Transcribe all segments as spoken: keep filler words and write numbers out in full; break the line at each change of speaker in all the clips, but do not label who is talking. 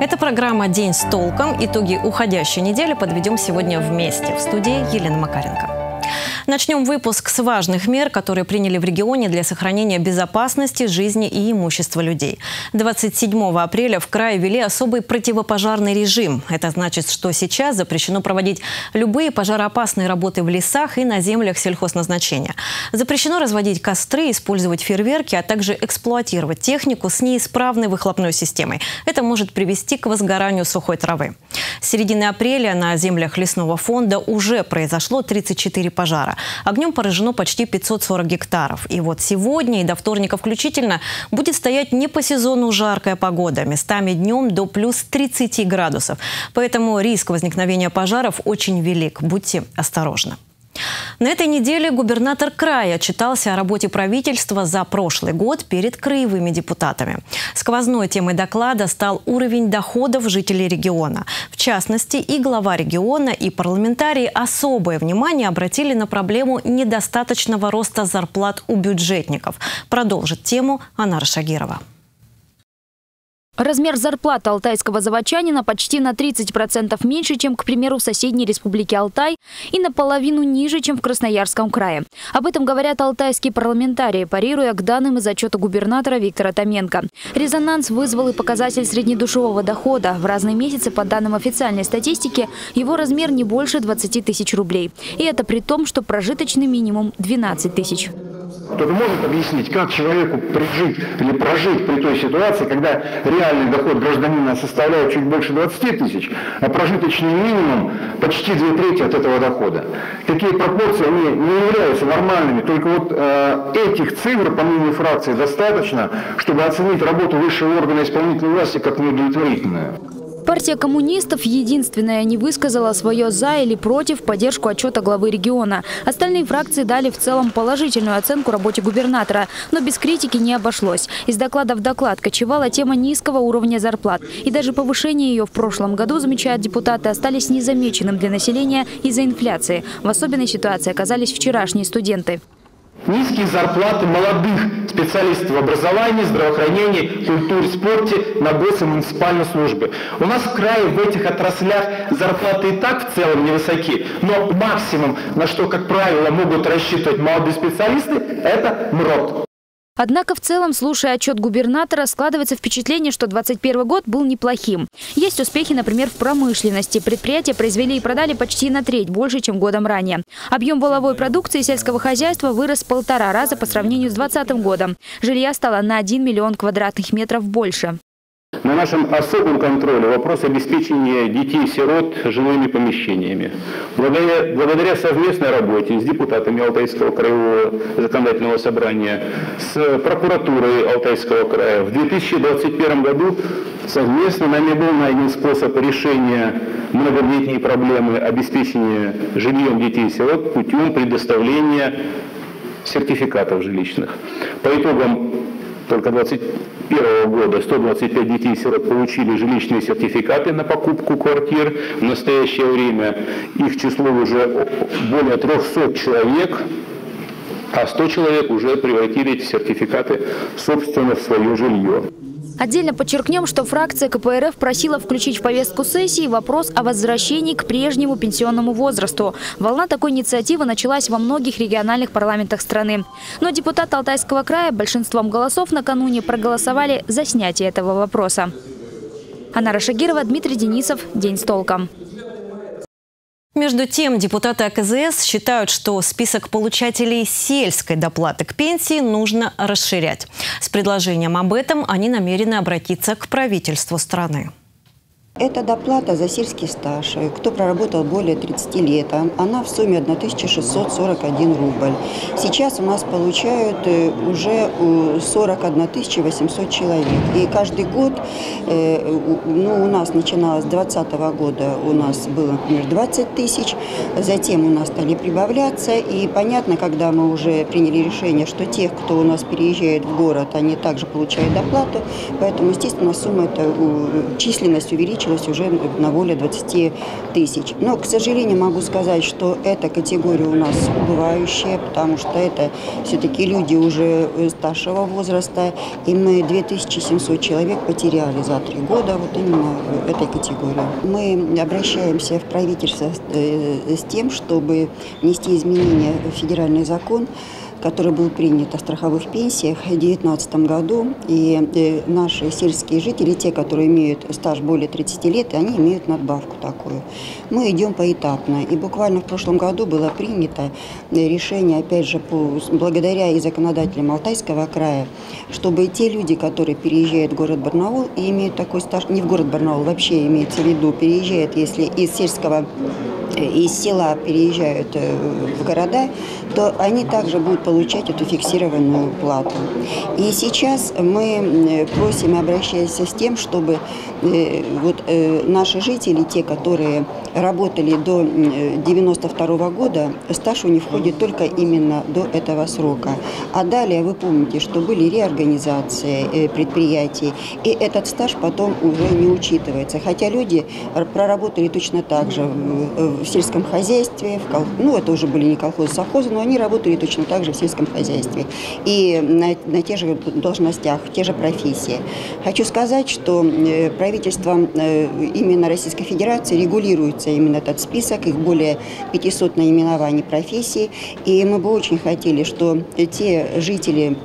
Это программа «День с толком». Итоги уходящей недели подведем сегодня вместе. В студии Елена Макаренко. Начнем выпуск с важных мер, которые приняли в регионе для сохранения безопасности, жизни и имущества людей. двадцать седьмого апреля в крае ввели особый противопожарный режим. Это значит, что сейчас запрещено проводить любые пожароопасные работы в лесах и на землях сельхозназначения. Запрещено разводить костры, использовать фейерверки, а также эксплуатировать технику с неисправной выхлопной системой. Это может привести к возгоранию сухой травы. С середины апреля на землях лесного фонда уже произошло тридцать четыре пожара. Огнем поражено почти пятьсот сорок гектаров. И вот сегодня и до вторника включительно будет стоять не по сезону жаркая погода. Местами днем до плюс тридцати градусов. Поэтому риск возникновения пожаров очень велик. Будьте осторожны. На этой неделе губернатор края отчитался о работе правительства за прошлый год перед краевыми депутатами. Сквозной темой доклада стал уровень доходов жителей региона. В частности, и глава региона, и парламентарии особое внимание обратили на проблему недостаточного роста зарплат у бюджетников. Продолжит тему Анара Шагирова.
Размер зарплаты алтайского заводчанина почти на тридцать процентов меньше, чем, к примеру, в соседней республике Алтай, и наполовину ниже, чем в Красноярском крае. Об этом говорят алтайские парламентарии, парируя к данным из отчета губернатора Виктора Томенко. Резонанс вызвал и показатель среднедушевого дохода. В разные месяцы, по данным официальной статистики, его размер не больше двадцати тысяч рублей. И это при том, что прожиточный минимум двенадцать тысяч.
Кто-то может объяснить, как человеку прожить или прожить при той ситуации, когда реальный доход гражданина составляет чуть больше двадцати тысяч, а прожиточный минимум почти две трети от этого дохода. Такие пропорции они не являются нормальными. Только вот э, этих цифр, по мнению фракции, достаточно, чтобы оценить работу высшего органа исполнительной власти как неудовлетворительную.
Партия коммунистов единственная не высказала свое «за» или «против» поддержку отчета главы региона. Остальные фракции дали в целом положительную оценку работе губернатора. Но без критики не обошлось. Из доклада в доклад кочевала тема низкого уровня зарплат. И даже повышение ее в прошлом году, замечают депутаты, остались незамеченным для населения из-за инфляции. В особенной ситуации оказались вчерашние студенты.
Низкие зарплаты молодых специалистов в образовании, здравоохранении, культуре, спорте на госмуниципальной службе. У нас в крае в этих отраслях зарплаты и так в целом невысоки, но максимум, на что, как правило, могут рассчитывать молодые специалисты, это МРОТ.
Однако в целом, слушая отчет губернатора, складывается впечатление, что двадцать первый год был неплохим. Есть успехи, например, в промышленности. Предприятия произвели и продали почти на треть больше, чем годом ранее. Объем валовой продукции сельского хозяйства вырос в полтора раза по сравнению с двадцатым годом. Жилья стало на один миллион квадратных метров больше.
На нашем особом контроле вопрос обеспечения детей-сирот жилыми помещениями. Благодаря, благодаря совместной работе с депутатами Алтайского краевого законодательного собрания, с прокуратурой Алтайского края в две тысячи двадцать первом году совместно нами был найден способ решения многодетней проблемы обеспечения жильем детей-сирот путем предоставления сертификатов жилищных. По итогам только двадцать первого года сто двадцать пять детей-сирот получили жилищные сертификаты на покупку квартир. В настоящее время их число уже более трёхсот человек, а сто человек уже превратили эти сертификаты, собственно, в свое жилье.
Отдельно подчеркнем, что фракция ка пэ эр эф просила включить в повестку сессии вопрос о возвращении к прежнему пенсионному возрасту. Волна такой инициативы началась во многих региональных парламентах страны. Но депутаты Алтайского края большинством голосов накануне проголосовали за снятие этого вопроса. Анара Шагирова, Дмитрий Денисов. День с толком.
Между тем, депутаты а ка зэ эс считают, что список получателей сельской доплаты к пенсии нужно расширять. С предложением об этом они намерены обратиться к правительству страны.
Это доплата за сельский стаж, кто проработал более тридцати лет. Она в сумме тысяча шестьсот сорок один рубль. Сейчас у нас получают уже сорок одна тысяча восемьсот человек. И каждый год, ну, у нас начиналось с двадцатого года, у нас было, например, двадцать тысяч. Затем у нас стали прибавляться. И понятно, когда мы уже приняли решение, что тех, кто у нас переезжает в город, они также получают доплату. Поэтому, естественно, сумма, эта численность увеличивается увеличилось уже на более двадцати тысяч. Но, к сожалению, могу сказать, что эта категория у нас убывающая, потому что это все-таки люди уже старшего возраста, и мы две тысячи семьсот человек потеряли за три года вот именно в этой категории. Мы обращаемся в правительство с тем, чтобы внести изменения в федеральный закон, который был принят о страховых пенсиях в две тысячи девятнадцатом году. И наши сельские жители, те, которые имеют стаж более тридцати лет, они имеют надбавку такую. Мы идем поэтапно. И буквально в прошлом году было принято решение, опять же, по, благодаря и законодателям Алтайского края, чтобы те люди, которые переезжают в город Барнаул и имеют такой стаж, не в город Барнаул, вообще имеется в виду, переезжают, если из сельского из села переезжают в города, то они также будут получать эту фиксированную плату. И сейчас мы просим и обращаемся с тем, чтобы вот наши жители, те, которые работали до девяносто второго года, стаж у них входит только именно до этого срока. А далее вы помните, что были реорганизации предприятий, и этот стаж потом уже не учитывается. Хотя люди проработали точно так же в сельском хозяйстве, в кол... ну это уже были не колхозы, совхозы, но они работали точно так же в сельском хозяйстве и на, на тех же должностях, в те же профессии. Хочу сказать, что правительством именно Российской Федерации регулируется именно этот список, их более пятисот наименований профессий, и мы бы очень хотели, что те жители,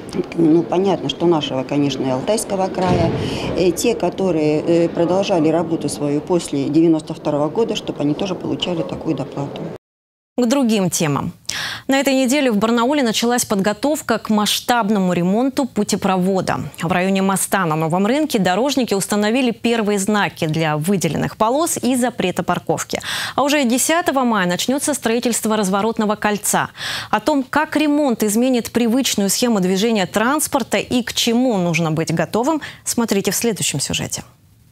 ну, понятно, что нашего, конечно, и Алтайского края, те, которые продолжали работу свою после девяносто второго года, чтобы они тоже получали такую доплату.
К другим темам. На этой неделе в Барнауле началась подготовка к масштабному ремонту путепровода. В районе моста на Новом рынке дорожники установили первые знаки для выделенных полос и запрета парковки. А уже десятого мая начнется строительство разворотного кольца. О том, как ремонт изменит привычную схему движения транспорта и к чему нужно быть готовым, смотрите в следующем сюжете.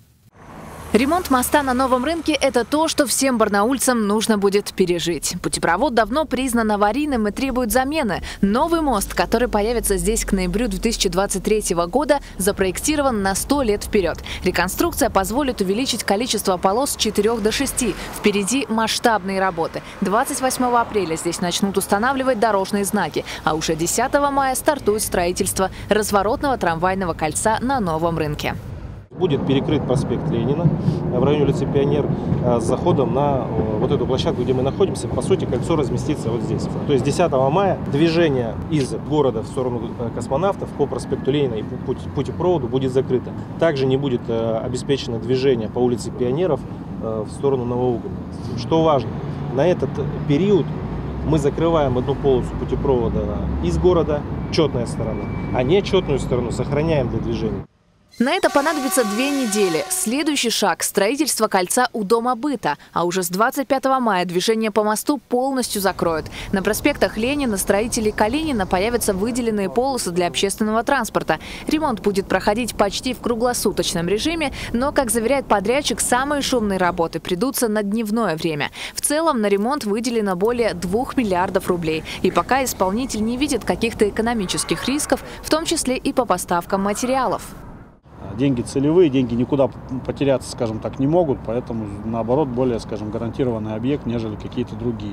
Ремонт моста на Новом рынке – это то, что всем барнаульцам нужно будет пережить. Путепровод давно признан аварийным и требует замены. Новый мост, который появится здесь к ноябрю две тысячи двадцать третьего года, запроектирован на сто лет вперед. Реконструкция позволит увеличить количество полос с четырёх до шести. Впереди масштабные работы. двадцать восьмого апреля здесь начнут устанавливать дорожные знаки, а уже десятого мая стартует строительство разворотного трамвайного кольца на Новом рынке.
Будет перекрыт проспект Ленина в районе улицы Пионер с заходом на вот эту площадку, где мы находимся. По сути, кольцо разместится вот здесь. То есть десятого мая движение из города в сторону Космонавтов по проспекту Ленина и по путепроводу будет закрыто. Также не будет обеспечено движение по улице Пионеров в сторону Новоугольной. Что важно, на этот период мы закрываем одну полосу путепровода из города, четная сторона, а нечетную сторону сохраняем для движения.
На это понадобится две недели. Следующий шаг – строительство кольца у Дома быта. А уже с двадцать пятого мая движение по мосту полностью закроют. На проспектах Ленина, Строителей, Калинина появятся выделенные полосы для общественного транспорта. Ремонт будет проходить почти в круглосуточном режиме, но, как заверяет подрядчик, самые шумные работы придутся на дневное время. В целом на ремонт выделено более двух миллиардов рублей. И пока исполнитель не видит каких-то экономических рисков, в том числе и по поставкам материалов.
Деньги целевые, деньги никуда потеряться, скажем так, не могут, поэтому, наоборот, более, скажем, гарантированный объект, нежели какие-то другие.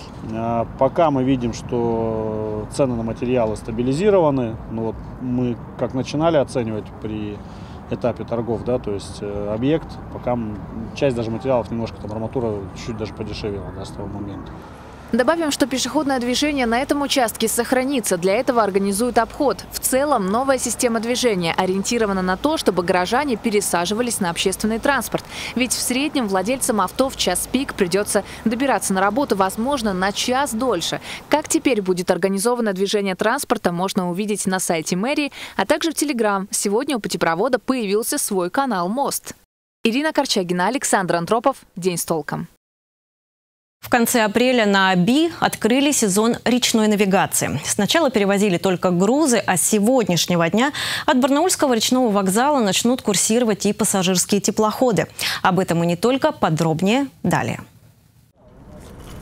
Пока мы видим, что цены на материалы стабилизированы, но вот мы как начинали оценивать при этапе торгов, да, то есть объект, пока часть даже материалов, немножко там арматура чуть даже подешевела, да, с того момента.
Добавим, что пешеходное движение на этом участке сохранится. Для этого организуют обход. В целом, новая система движения ориентирована на то, чтобы горожане пересаживались на общественный транспорт. Ведь в среднем владельцам авто в час пик придется добираться на работу, возможно, на час дольше. Как теперь будет организовано движение транспорта, можно увидеть на сайте мэрии, а также в Телеграм. Сегодня у путепровода появился свой канал «Мост». Ирина Корчагина, Александр Антропов. День с толком.
В конце апреля на Оби открыли сезон речной навигации. Сначала перевозили только грузы, а с сегодняшнего дня от Барнаульского речного вокзала начнут курсировать и пассажирские теплоходы. Об этом и не только, подробнее далее.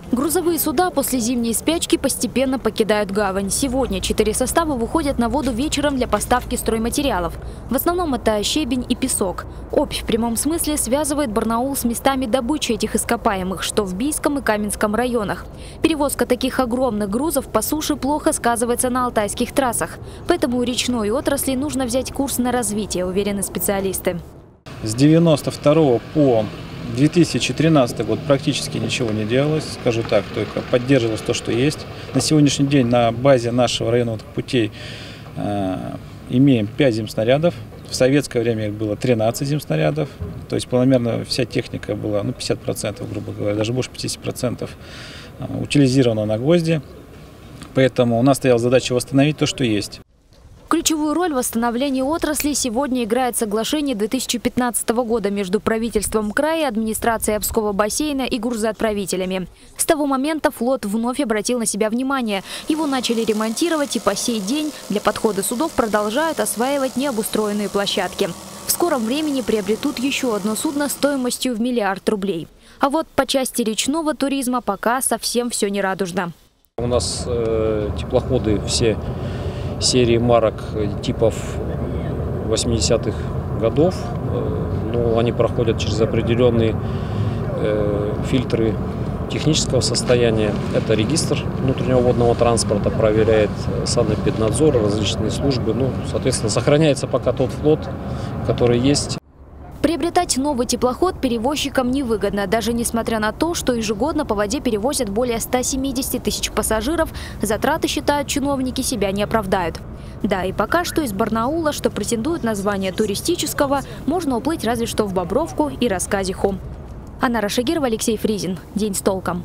Грузовые суда после зимней спячки постепенно покидают гавань. Сегодня четыре состава выходят на воду вечером для поставки стройматериалов. В основном это щебень и песок. Обь в прямом смысле связывает Барнаул с местами добычи этих ископаемых, что в Бийском и Каменском районах. Перевозка таких огромных грузов по суше плохо сказывается на алтайских трассах. Поэтому у речной отрасли нужно взять курс на развитие, уверены специалисты.
С девяносто второго по две тысячи тринадцатый год практически ничего не делалось, скажу так, только поддерживалось то, что есть. На сегодняшний день на базе нашего районных путей э, имеем пять земснарядов. В советское время их было тринадцать земснарядов, то есть планомерно вся техника была, ну, пятьдесят процентов, грубо говоря, даже больше пятидесяти процентов э, утилизирована на гвозди. Поэтому у нас стояла задача восстановить то, что есть.
Ключевую роль в восстановлении отрасли сегодня играет соглашение две тысячи пятнадцатого года между правительством края, администрацией Обского бассейна и грузоотправителями. С того момента флот вновь обратил на себя внимание. Его начали ремонтировать и по сей день для подхода судов продолжают осваивать необустроенные площадки. В скором времени приобретут еще одно судно стоимостью в миллиард рублей. А вот по части речного туризма пока совсем все не радужно.
У нас э, теплоходы все серии марок типов восьмидесятых годов, но они проходят через определенные э, фильтры технического состояния. Это регистр внутреннего водного транспорта, проверяет санэпиднадзор, различные службы. Ну, соответственно, сохраняется пока тот флот, который есть.
Приобретать новый теплоход перевозчикам невыгодно, даже несмотря на то, что ежегодно по воде перевозят более ста семидесяти тысяч пассажиров, затраты, считают чиновники, себя не оправдают. Да, и пока что из Барнаула, что претендует на звание туристического, можно уплыть разве что в Бобровку и Рассказиху. Анна Рашагирова, Алексей Фризин. День с толком.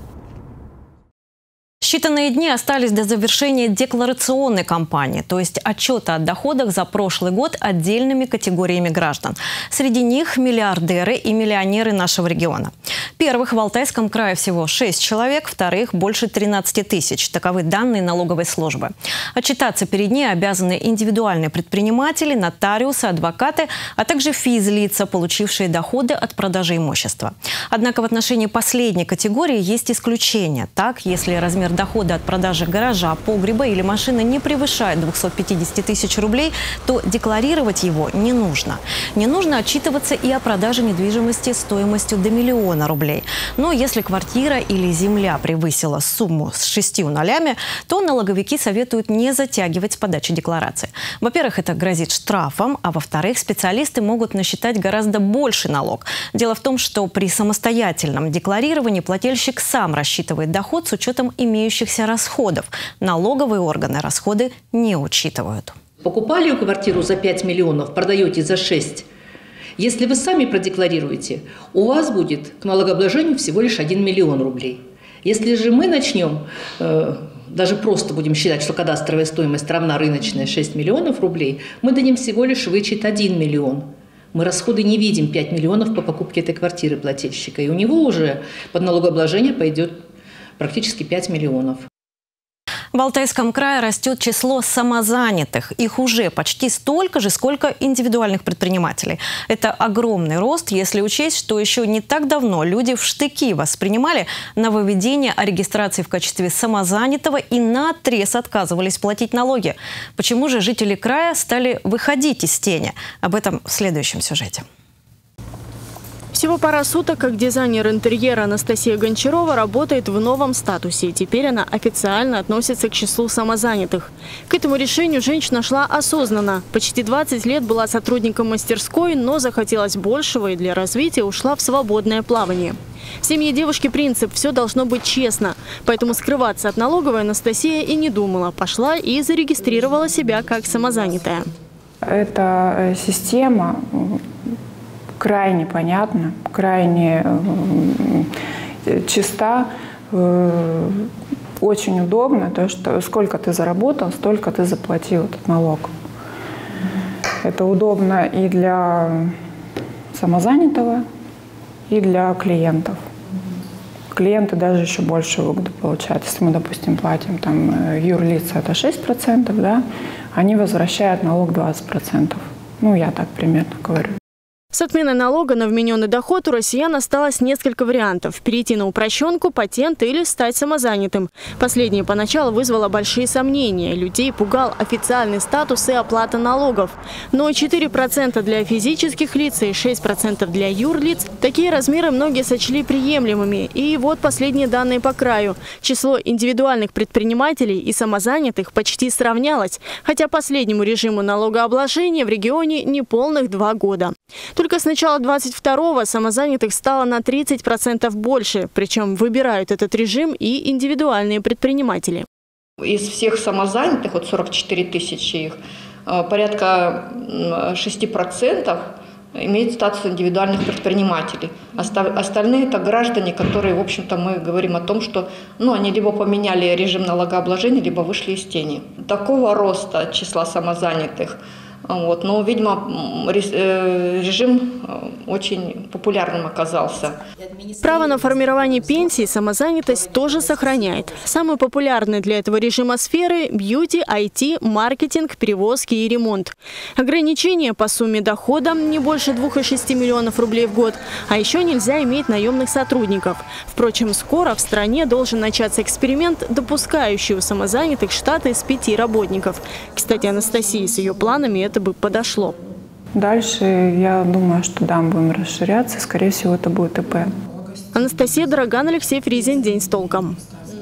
Считанные дни остались до завершения декларационной кампании, то есть отчета о доходах за прошлый год отдельными категориями граждан. Среди них миллиардеры и миллионеры нашего региона. Первых в Алтайском крае всего шесть человек, вторых больше тринадцати тысяч. Таковы данные налоговой службы. Отчитаться перед ней обязаны индивидуальные предприниматели, нотариусы, адвокаты, а также физлица, получившие доходы от продажи имущества. Однако в отношении последней категории есть исключения. Так, если размер дохода от продажи гаража, погреба или машины не превышает двухсот пятидесяти тысяч рублей, то декларировать его не нужно. Не нужно отчитываться и о продаже недвижимости стоимостью до миллиона рублей. Но если квартира или земля превысила сумму с шестью нолями, то налоговики советуют не затягивать с подачей декларации. Во-первых, это грозит штрафом, а во-вторых, специалисты могут насчитать гораздо больший налог. Дело в том, что при самостоятельном декларировании плательщик сам рассчитывает доход с учетом имеющихся расходов. Налоговые органы расходы не учитывают.
Покупали квартиру за пять миллионов, продаете за шесть. Если вы сами продекларируете, у вас будет к налогообложению всего лишь один миллион рублей. Если же мы начнем, э, даже просто будем считать, что кадастровая стоимость равна рыночной шесть миллионов рублей, мы дадим всего лишь вычет один миллион. Мы расходы не видим пять миллионов по покупке этой квартиры плательщика. И у него уже под налогообложение пойдет практически пять миллионов.
В Алтайском крае растет число самозанятых. Их уже почти столько же, сколько индивидуальных предпринимателей. Это огромный рост, если учесть, что еще не так давно люди в штыки воспринимали нововведение о регистрации в качестве самозанятого и наотрез отказывались платить налоги. Почему же жители края стали выходить из тени? Об этом в следующем сюжете.
Всего пара суток, как дизайнер интерьера Анастасия Гончарова работает в новом статусе. Теперь она официально относится к числу самозанятых. К этому решению женщина шла осознанно. Почти двадцать лет была сотрудником мастерской, но захотелось большего и для развития ушла в свободное плавание. В семье девушки принцип – все должно быть честно. Поэтому скрываться от налоговой Анастасия и не думала. Пошла и зарегистрировала себя как самозанятая.
Эта система крайне понятна, крайне э, чиста, э, очень удобно, то что сколько ты заработал, столько ты заплатил этот налог. Это удобно и для самозанятого, и для клиентов. Клиенты даже еще больше выгоды получают. Если мы, допустим, платим там юрлица это шесть процентов, да, они возвращают налог двадцать процентов. Ну, я так примерно говорю.
С отменой налога на вмененный доход у россиян осталось несколько вариантов – перейти на упрощенку, патент или стать самозанятым. Последнее поначалу вызвало большие сомнения. Людей пугал официальный статус и оплата налогов. Но четыре процента для физических лиц и шесть процентов для юрлиц – такие размеры многие сочли приемлемыми. И вот последние данные по краю. Число индивидуальных предпринимателей и самозанятых почти сравнялось, хотя последнему режиму налогообложения в регионе неполных два года. Только с начала двадцать второго самозанятых стало на тридцать процентов больше, причем выбирают этот режим и индивидуальные предприниматели.
Из всех самозанятых, вот сорок четыре тысячи их, порядка шести процентов имеют статус индивидуальных предпринимателей. Остальные – это граждане, которые, в общем-то, мы говорим о том, что ну, они либо поменяли режим налогообложения, либо вышли из тени. Такого роста числа самозанятых, вот, но, видимо, режим очень популярным оказался.
Право на формирование пенсии самозанятость тоже сохраняет. Самые популярные для этого режима сферы – бьюти, ай ти, маркетинг, перевозки и ремонт. Ограничения по сумме дохода не больше двух и шести миллионов рублей в год. А еще нельзя иметь наемных сотрудников. Впрочем, скоро в стране должен начаться эксперимент, допускающий у самозанятых штат из пяти работников. Кстати, Анастасии с ее планами это бы подошло.
Дальше, я думаю, что да, мы будем расширяться. Скорее всего, это будет ИП.
Анастасия Дороган, Алексей Фризин. День с толком.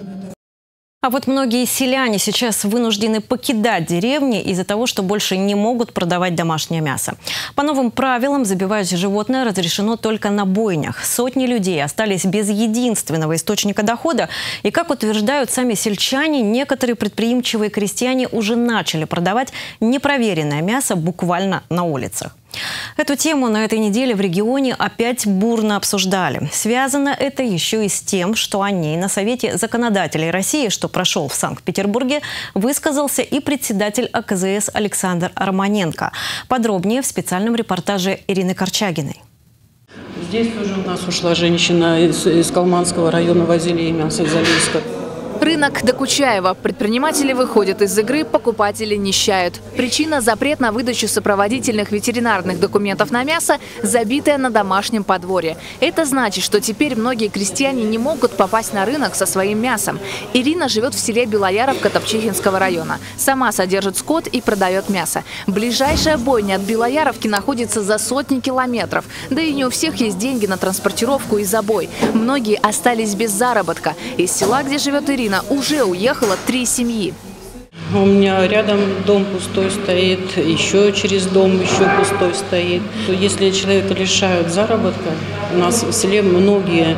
А вот многие селяне сейчас вынуждены покидать деревни из-за того, что больше не могут продавать домашнее мясо. По новым правилам забивать животное разрешено только на бойнях. Сотни людей остались без единственного источника дохода. И, как утверждают сами сельчане, некоторые предприимчивые крестьяне уже начали продавать непроверенное мясо буквально на улицах. Эту тему на этой неделе в регионе опять бурно обсуждали. Связано это еще и с тем, что о ней на Совете законодателей России, что прошел в Санкт-Петербурге, высказался и председатель а ка зэ эс Александр Романенко. Подробнее в специальном репортаже Ирины Корчагиной.
Здесь уже у нас ушла женщина из, из Калманского района, возили ей мясо из Алейска.
Рынок Докучаева. Предприниматели выходят из игры, покупатели нищают. Причина – запрет на выдачу сопроводительных ветеринарных документов на мясо, забитое на домашнем подворье. Это значит, что теперь многие крестьяне не могут попасть на рынок со своим мясом. Ирина живет в селе Белояровка Топчихинского района. Сама содержит скот и продает мясо. Ближайшая бойня от Белояровки находится за сотни километров. Да и не у всех есть деньги на транспортировку и забой. Многие остались без заработка. Из села, где живет Ирина, уже уехало три семьи.
У меня рядом дом пустой стоит, еще через дом еще пустой стоит. Если человека лишают заработка, у нас в селе многие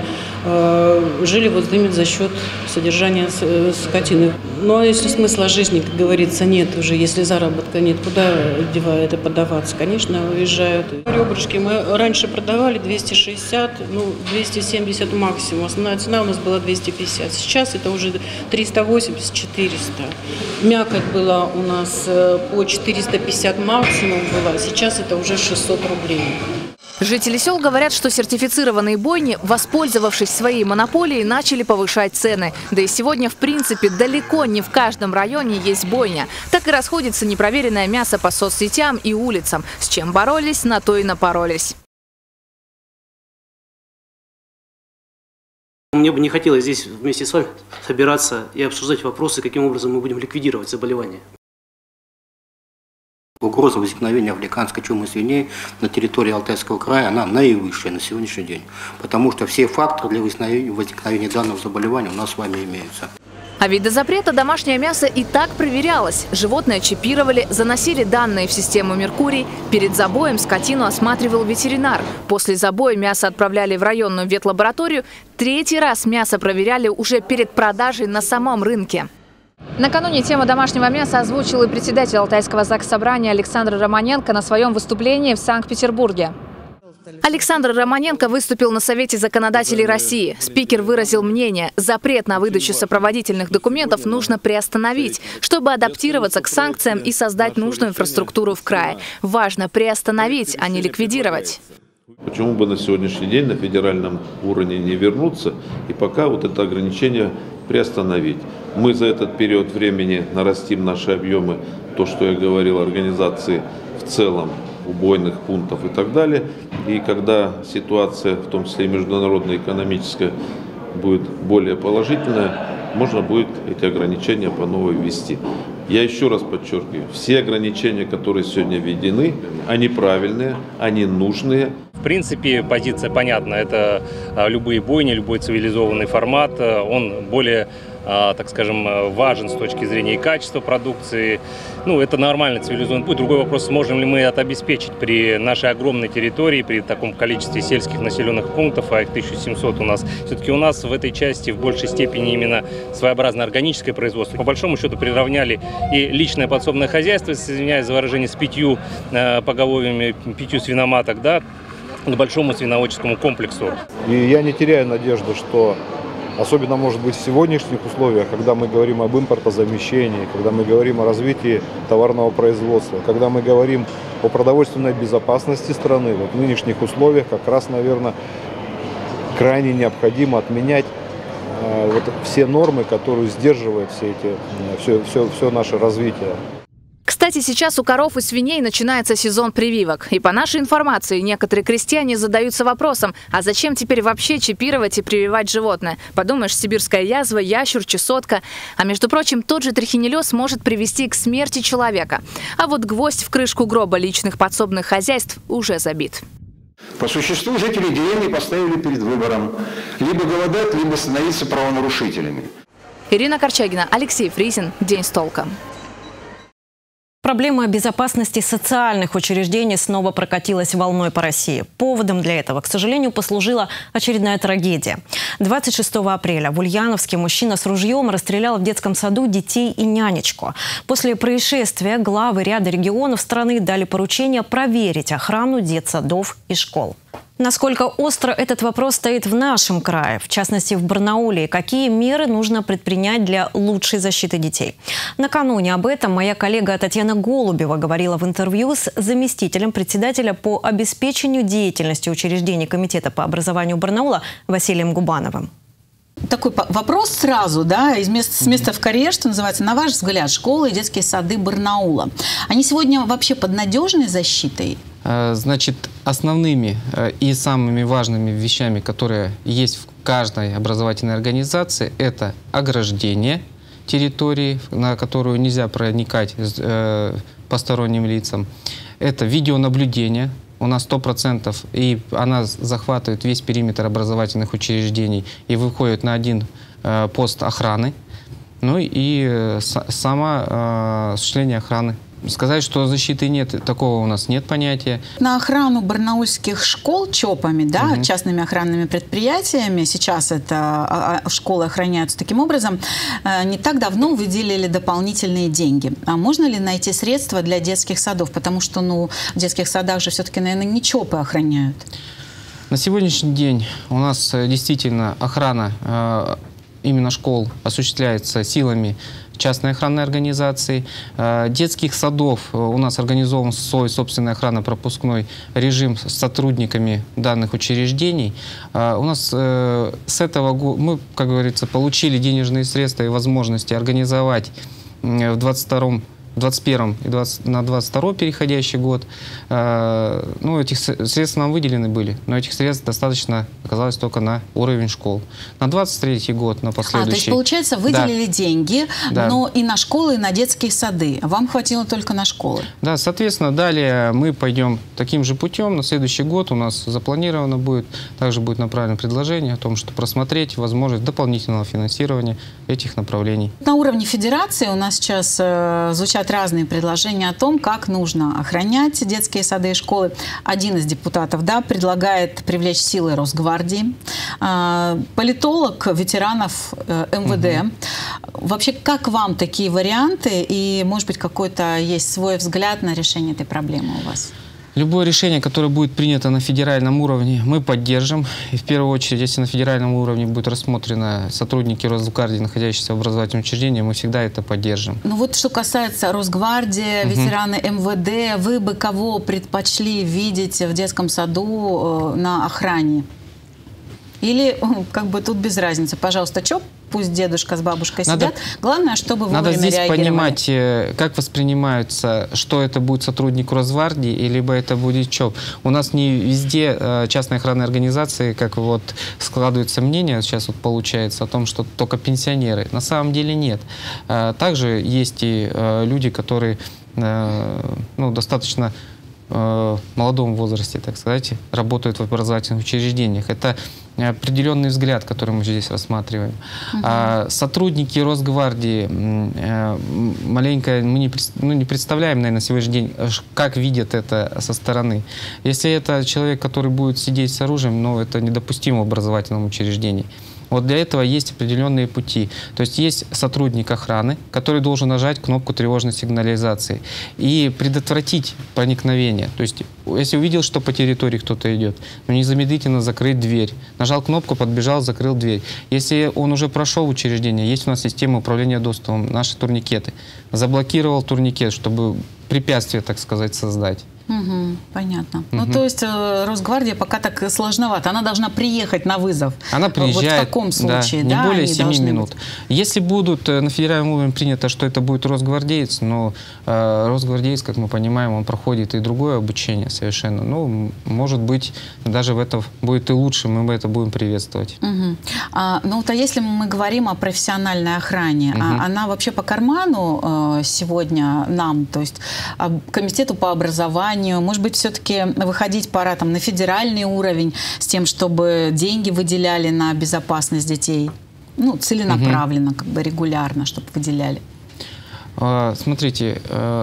э, жили вот именно за счет содержания скотины. Но если смысла жизни, как говорится, нет уже, если заработка нет, куда девать это подаваться? Конечно, уезжают. Ребрышки мы раньше продавали двести шестьдесят, ну двести семьдесят максимум. Основная цена у нас была двести пятьдесят. Сейчас это уже триста восемьдесят — четыреста. Мякоть была у нас по четыреста пятьдесят максимум была. Сейчас это уже шестьсот рублей.
Жители сел говорят, что сертифицированные бойни, воспользовавшись своей монополией, начали повышать цены. Да и сегодня, в принципе, далеко не в каждом районе есть бойня. Так и расходится непроверенное мясо по соцсетям и улицам. С чем боролись, на то и напоролись.
Мне бы не хотелось здесь вместе с вами собираться и обсуждать вопросы, каким образом мы будем ликвидировать заболевание.
Угроза возникновения африканской чумы свиней на территории Алтайского края, она наивысшая на сегодняшний день, потому что все факторы для возникновения данного заболевания у нас с вами имеются.
А ведь до запрета домашнее мясо и так проверялось. Животное чипировали, заносили данные в систему Меркурий. Перед забоем скотину осматривал ветеринар. После забоя мясо отправляли в районную ветлабораторию. Третий раз мясо проверяли уже перед продажей на самом рынке. Накануне тему домашнего мяса озвучил и председатель Алтайского заксобрания Александр Романенко на своем выступлении в Санкт-Петербурге. Александр Романенко выступил на Совете законодателей России. Спикер выразил мнение, запрет на выдачу сопроводительных документов нужно приостановить, чтобы адаптироваться к санкциям и создать нужную инфраструктуру в крае. Важно приостановить, а не ликвидировать.
Почему бы на сегодняшний день на федеральном уровне не вернуться и пока вот это ограничение приостановить? Мы за этот период времени нарастим наши объемы, то, что я говорил, организации в целом убойных пунктов и так далее. И когда ситуация, в том числе и международная, экономическая, будет более положительная, можно будет эти ограничения по новой ввести. Я еще раз подчеркиваю, все ограничения, которые сегодня введены, они правильные, они нужные.
В принципе, позиция понятна. Это любые бойни, любой цивилизованный формат. Он более, так скажем, важен с точки зрения и качества продукции. Ну, это нормальный цивилизованный путь. Другой вопрос, сможем ли мы это обеспечить при нашей огромной территории, при таком количестве сельских населенных пунктов, а их тысяча семьсот у нас. Все-таки у нас в этой части в большей степени именно своеобразное органическое производство. По большому счету приравняли и личное подсобное хозяйство, извиняюсь за выражение, с пятью э, поголовьями, пятью свиноматок, да, к большому свиноводческому комплексу.
И я не теряю надежды, что, особенно, может быть, в сегодняшних условиях, когда мы говорим об импортозамещении, когда мы говорим о развитии товарного производства, когда мы говорим о продовольственной безопасности страны, вот в нынешних условиях как раз, наверное, крайне необходимо отменять э, вот все нормы, которые сдерживают все эти, все, все, все наше развитие.
Кстати, сейчас у коров и свиней начинается сезон прививок. И по нашей информации, некоторые крестьяне задаются вопросом, а зачем теперь вообще чипировать и прививать животное? Подумаешь, сибирская язва, ящур, чесотка. А между прочим, тот же трихинеллез может привести к смерти человека. А вот гвоздь в крышку гроба личных подсобных хозяйств уже забит.
По существу жители деревни поставили перед выбором либо голодать, либо становиться правонарушителями.
Ирина Корчагина, Алексей Фризин. День с толком.
Проблема безопасности социальных учреждений снова прокатилась волной по России. Поводом для этого, к сожалению, послужила очередная трагедия. двадцать шестого апреля в Ульяновске мужчина с ружьем расстрелял в детском саду детей и нянечку. После происшествия главы ряда регионов страны дали поручение проверить охрану детсадов и школ. Насколько остро этот вопрос стоит в нашем крае, в частности в Барнауле, и какие меры нужно предпринять для лучшей защиты детей. Накануне об этом моя коллега Татьяна Голубева говорила в интервью с заместителем председателя по обеспечению деятельности учреждений Комитета по образованию Барнаула Василием Губановым.
Такой вопрос сразу, да, из места, с места в карьер, что называется. На ваш взгляд, школы и детские сады Барнаула, они сегодня вообще под надежной защитой?
Значит, основными и самыми важными вещами, которые есть в каждой образовательной организации, это ограждение территории, на которую нельзя проникать посторонним лицам. Это видеонаблюдение. У нас сто процентов, и она захватывает весь периметр образовательных учреждений и выходит на один э, пост охраны. Ну и э, само э, осуществление охраны. Сказать, что защиты нет, такого у нас нет понятия.
На охрану барнаульских школ ЧОПами, да, угу. частными охранными предприятиями, сейчас это школы охраняются таким образом, не так давно выделили дополнительные деньги. А можно ли найти средства для детских садов? Потому что, ну, в детских садах же все-таки, наверное, не ЧОПы охраняют.
На сегодняшний день у нас действительно охрана э, именно школ осуществляется силами частной охранной организации. Детских садов у нас организован свой собственный охранно-пропускной режим с сотрудниками данных учреждений. У нас с этого года мы, как говорится, получили денежные средства и возможности организовать в двадцать втором двадцать первом и на двадцать второй переходящий год. Ну, этих средств нам выделены были, но этих средств достаточно оказалось только на уровень школ. На двадцать третий год, на последующий. А, то
есть, получается, выделили да. деньги, да. но и на школы, и на детские сады. Вам хватило только на школы?
Да, соответственно, далее мы пойдем таким же путем. На следующий год у нас запланировано будет, также будет направлено предложение о том, что просмотреть возможность дополнительного финансирования этих направлений.
На уровне федерации у нас сейчас э, звучат разные предложения о том, как нужно охранять детские сады и школы. Один из депутатов, да, предлагает привлечь силы Росгвардии, политолог ветеранов эм вэ дэ. Угу. Вообще, как вам такие варианты? И, может быть, какой-то есть свой взгляд на решение этой проблемы у вас?
Любое решение, которое будет принято на федеральном уровне, мы поддержим. И в первую очередь, если на федеральном уровне будет рассмотрено сотрудники Росгвардии, находящиеся в образовательном учреждении, мы всегда это поддержим.
Ну вот что касается Росгвардии, угу. ветераны эм вэ дэ, вы бы кого предпочли видеть в детском саду на охране? Или как бы тут без разницы? Пожалуйста, ЧОП пусть дедушка с бабушкой
Надо,
сидят. Главное, чтобы вовремя
надо здесь
реагировали.
понимать, как воспринимаются, что это будет сотрудник Росгвардии, либо это будет ЧОП. У нас не везде частные охранные организации, как вот складывается мнение, сейчас вот получается о том, что только пенсионеры. На самом деле нет. Также есть и люди, которые ну, достаточно в молодом возрасте, так сказать, работают в образовательных учреждениях. Это определенный взгляд, который мы здесь рассматриваем. Uh-huh. А сотрудники Росгвардии, маленько мы не, ну, не представляем, наверное, на сегодняшний день, как видят это со стороны. Если это человек, который будет сидеть с оружием, ну, это недопустимо в образовательном учреждении. Вот для этого есть определенные пути. То есть есть сотрудник охраны, который должен нажать кнопку тревожной сигнализации и предотвратить проникновение. То есть если увидел, что по территории кто-то идет, ну, незамедлительно закрыть дверь. Нажал кнопку, подбежал, закрыл дверь. Если он уже прошел учреждение, есть у нас система управления доступом, наши турникеты. Заблокировал турникет, чтобы препятствие, так сказать, создать.
Угу, понятно.
Угу.
Ну, то есть Росгвардия пока так сложновато. Она должна приехать на вызов.
Она приезжает,
вот в таком случае,
да,
да,
не более семи минут.
Быть.
Если будут на федеральном уровне принято, что это будет росгвардеец, но э, росгвардеец, как мы понимаем, он проходит и другое обучение совершенно. Ну, может быть, даже в этом будет и лучше, мы это будем приветствовать.
Угу. А, ну, то если мы говорим о профессиональной охране, угу. а, она вообще по карману э, сегодня нам, то есть э, комитету по образованию, может быть, все-таки выходить пора там на федеральный уровень с тем, чтобы деньги выделяли на безопасность детей? Ну, целенаправленно, угу. как бы регулярно, чтобы выделяли.
А, смотрите,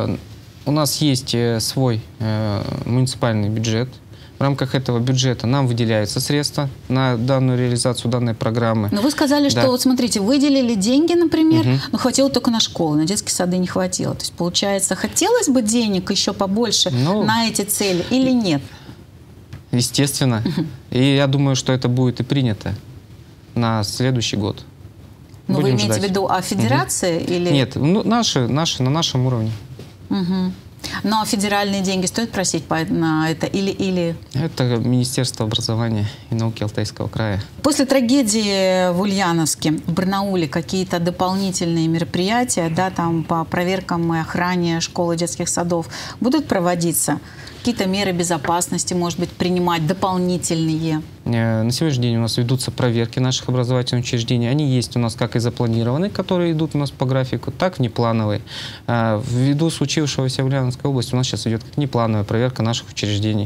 у нас есть свой муниципальный бюджет. В рамках этого бюджета нам выделяются средства на данную реализацию данной программы.
Но вы сказали,
да.
что, вот смотрите, выделили деньги, например,
угу.
но хватило только на школы, на детские сады не хватило. То есть, получается, хотелось бы денег еще побольше ну, на эти цели или нет?
Естественно. Угу. И я думаю, что это будет и принято на следующий год.
Но
Будем
вы имеете
ждать.
в виду о федерации?
Угу.
Или...
Нет, ну, наши, наши, на нашем уровне.
Угу. Но федеральные деньги стоит просить на это или, или...
Это Министерство образования и науки Алтайского края.
После трагедии в Ульяновске, в Барнауле, какие-то дополнительные мероприятия, да, там по проверкам и охране школ и детских садов будут проводиться? Какие-то меры безопасности, может быть, принимать дополнительные?
На сегодняшний день у нас ведутся проверки наших образовательных учреждений. Они есть у нас как и запланированные, которые идут у нас по графику, так и неплановые. Ввиду случившегося в Ульяновской области у нас сейчас идет как неплановая проверка наших учреждений.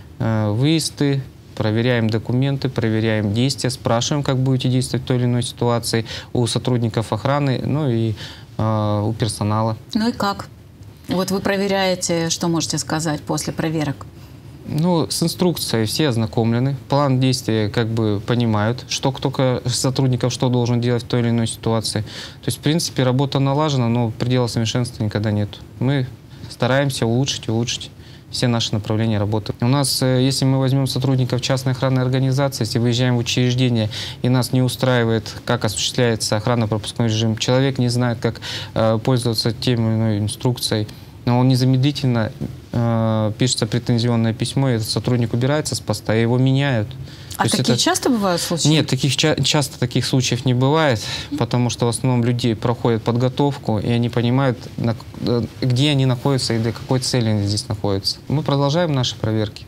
Выезды, проверяем документы, проверяем действия, спрашиваем, как будете действовать в той или иной ситуации у сотрудников охраны, ну и у персонала.
Ну и как? Вот вы проверяете, что можете сказать после проверок?
Ну, с инструкцией все ознакомлены, план действия как бы понимают, что кто сотрудников что должен делать в той или иной ситуации. То есть, в принципе, работа налажена, но предела совершенства никогда нет. Мы стараемся улучшить, улучшить все наши направления работы. У нас, если мы возьмем сотрудников частной охранной организации, если выезжаем в учреждение и нас не устраивает, как осуществляется охранно-пропускной режим, человек не знает, как э, пользоваться тем или иной инструкцией, но он незамедлительно э, пишется претензионное письмо, и этот сотрудник убирается с поста, и его меняют.
А такие это... часто бывают случаи?
Нет, таких, ча часто таких случаев не бывает, потому что в основном люди проходят подготовку, и они понимают, на, где они находятся и для какой цели они здесь находятся. Мы продолжаем наши проверки.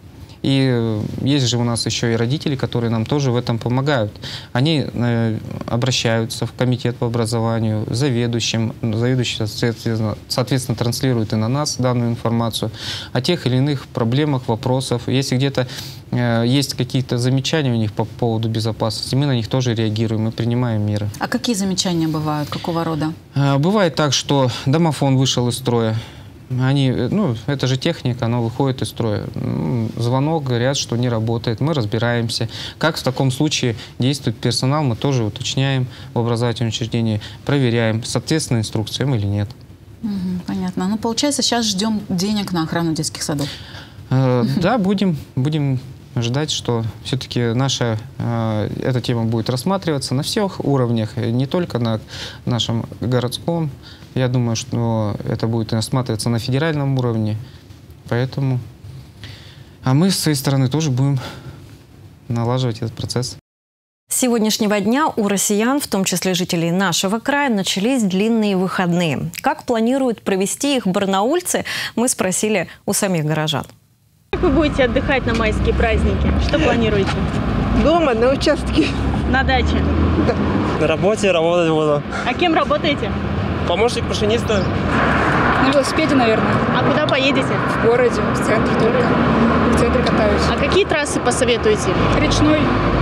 И есть же у нас еще и родители, которые нам тоже в этом помогают. Они э, обращаются в комитет по образованию, заведующим, заведующий, соответственно, соответственно, транслирует и на нас данную информацию о тех или иных проблемах, вопросах. Если где-то э, есть какие-то замечания у них по поводу безопасности, мы на них тоже реагируем и принимаем меры.
А какие замечания бывают? Какого рода?
Э, бывает так, что домофон вышел из строя. Они, ну, это же техника, она выходит из строя. Звонок, говорят, что не работает. Мы разбираемся. Как в таком случае действует персонал, мы тоже уточняем в образовательном учреждении, проверяем, соответственно инструкциям или нет.
Угу, понятно. Ну, получается, сейчас ждем денег на охрану детских садов.
Э, да, будем, будем ждать, что все-таки наша э, эта тема будет рассматриваться на всех уровнях, не только на нашем городском. Я думаю, что это будет рассматриваться на федеральном уровне. Поэтому... А мы с своей стороны тоже будем налаживать этот процесс.
С сегодняшнего дня у россиян, в том числе жителей нашего края, начались длинные выходные. Как планируют провести их барнаульцы, мы спросили у самих горожан.
Как вы будете отдыхать на майские праздники? Что планируете?
Дома, на участке.
На даче?
Да.
На работе работать буду.
А кем работаете?
Помощник машиниста.
На велосипеде, наверное.
А куда поедете?
В городе, в центре только. В центре катаюсь.
А какие трассы посоветуете?
Речной.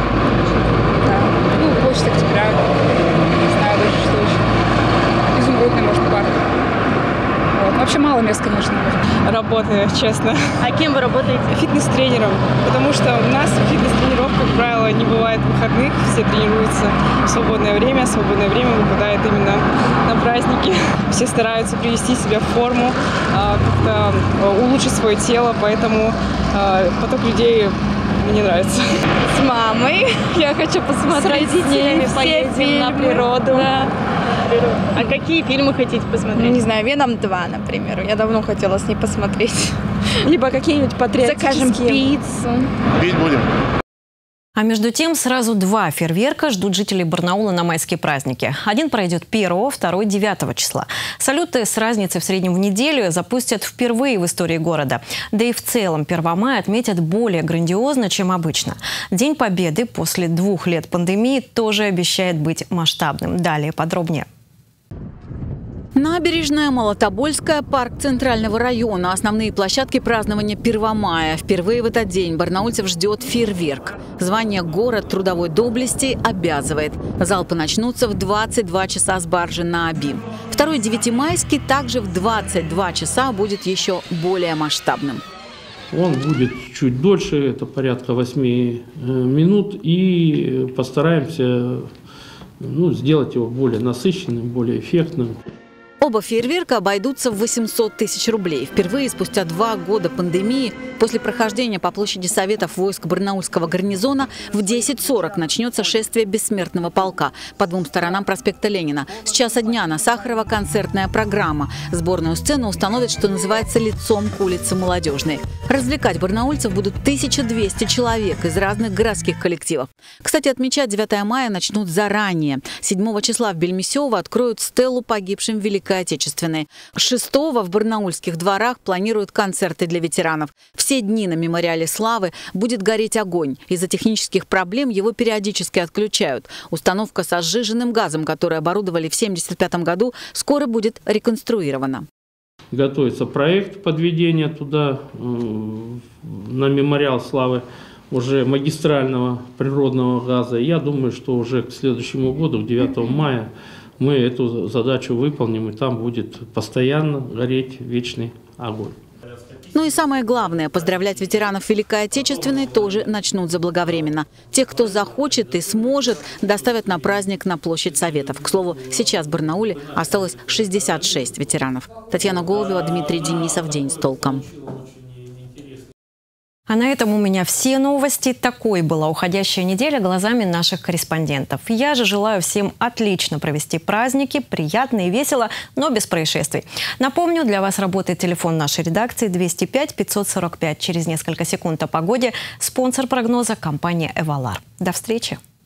Да. Ну, Площадь Октября. Не знаю даже, что еще. Изумрудный, может, парк. Вот. Вообще мало мест, конечно.
Работаю, честно.
А кем вы работаете?
Фитнес-тренером. Потому что у нас фитнес-тренеров, как правило, не бывает выходных. Все тренируются в свободное время. Свободное время выпадает именно на праздники. Все стараются привести себя в форму, как-то улучшить свое тело. Поэтому поток людей мне нравится.
С мамой. Я хочу посмотреть
с родителями,
все
поедем
фильмы
на природу.
Да.
А какие фильмы хотите посмотреть?
Не знаю, «Веном два», например. Я давно хотела с ней посмотреть. Либо какие-нибудь патриотические. Закажем пиццу.
Пить будем.
А между тем сразу два фейерверка ждут жителей Барнаула на майские праздники. Один пройдет первого, второй – девятого числа. Салюты с разницей в среднем в неделю запустят впервые в истории города. Да и в целом первого мая отметят более грандиозно, чем обычно. День Победы после двух лет пандемии тоже обещает быть масштабным. Далее подробнее.
Набережная, Молотобольская, парк Центрального района. Основные площадки празднования первого мая. Впервые в этот день барнаульцев ждет фейерверк. Звание «Город трудовой доблести» обязывает. Залпы начнутся в двадцать два часа с баржи на Оби. Второй девятимайский также в двадцать два часа будет еще более масштабным.
Он будет чуть дольше, это порядка восьми минут. И постараемся ну, сделать его более насыщенным, более эффектным.
Оба фейерверка обойдутся в восемьсот тысяч рублей. Впервые спустя два года пандемии после прохождения по площади Советов войск Барнаульского гарнизона в десять сорок начнется шествие бессмертного полка по двум сторонам проспекта Ленина. С часа дня на Сахарова концертная программа. Сборную сцену установят, что называется, лицом к улице Молодежной. Развлекать барнаульцев будут тысяча двести человек из разных городских коллективов. Кстати, отмечать девятое мая начнут заранее. седьмого числа в Бельмесёво откроют стелу погибшим в Великой Отечественной. шестого в барнаульских дворах планируют концерты для ветеранов. Все дни на мемориале славы будет гореть огонь. Из-за технических проблем его периодически отключают. Установка со сжиженным газом, которую оборудовали в семьдесят пятом году, скоро будет реконструирована.
Готовится проект подведения туда, на мемориал славы, уже магистрального природного газа. Я думаю, что уже к следующему году, к девятому мая, мы эту задачу выполним, и там будет постоянно гореть вечный огонь.
Ну и самое главное, поздравлять ветеранов Великой Отечественной тоже начнут заблаговременно. Тех, кто захочет и сможет, доставят на праздник на площадь Советов. К слову, сейчас в Барнауле осталось шестьдесят шесть ветеранов. Татьяна Голубева, Дмитрий Денисов. День с толком.
А на этом у меня все новости. Такой была уходящая неделя глазами наших корреспондентов. Я же желаю всем отлично провести праздники, приятно и весело, но без происшествий. Напомню, для вас работает телефон нашей редакции двести пять пятьсот сорок пять. Через несколько секунд о погоде. Спонсор прогноза – компания «Эвалар». До встречи!